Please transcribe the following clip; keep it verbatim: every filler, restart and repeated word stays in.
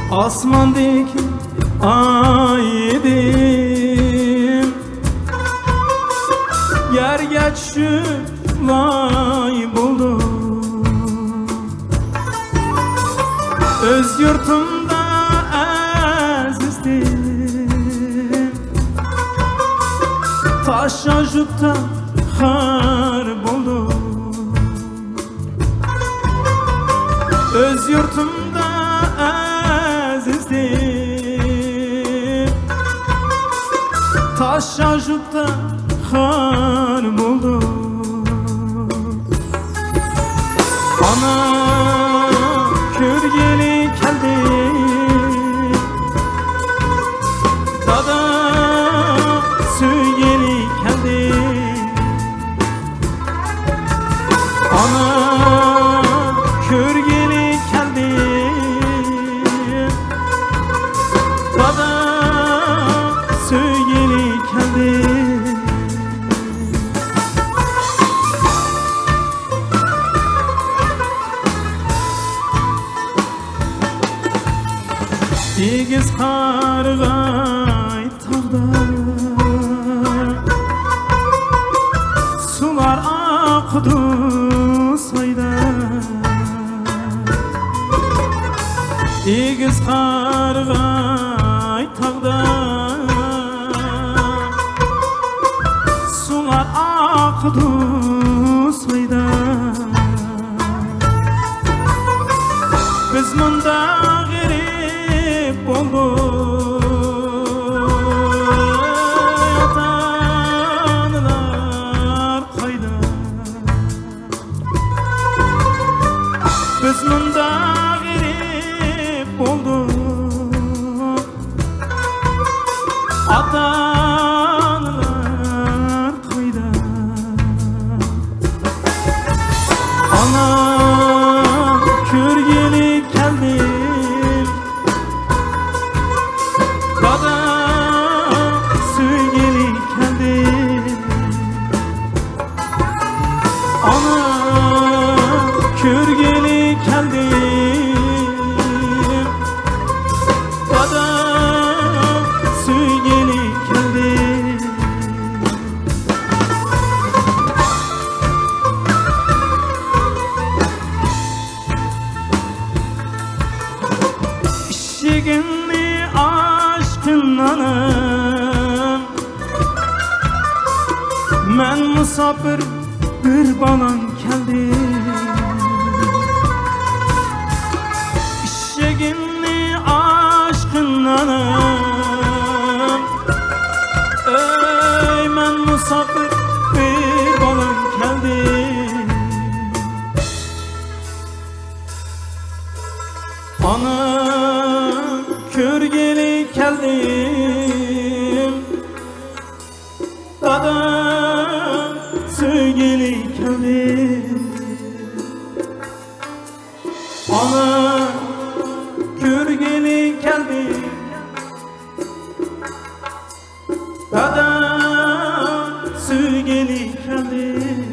Asmandaki ay idim, yerge şulay buldum. Öz yurtumda azizdim, taşa jutta har buldum. Öz yurtumda azizdim, taşa jutta har buldum. Ana körgeli keldi, dada söygeli keldi. Ana körgeli keldi, dada söygeli keldi. Egiz qarg'ay tog'da, sular oqdi soyda. Egiz qarg'ay tog'da, sular oqdi soyda. Biz munda ota-onalar qayda? Biz munda g'arib bo'ldik, ota-onalar qayda? Ana ko'rgili keldim, dada söygeli keldim. Ana körgeli keldim, dada söygeli keldim. İşigini aşkınlanım, men musafir bir balan keldim. İşigini aşkınlanım, ey men musafir bir balan keldim. Ana körgeli keldim, dada söygeli keldim. Ana körgeli keldim, dada söygeli keldim.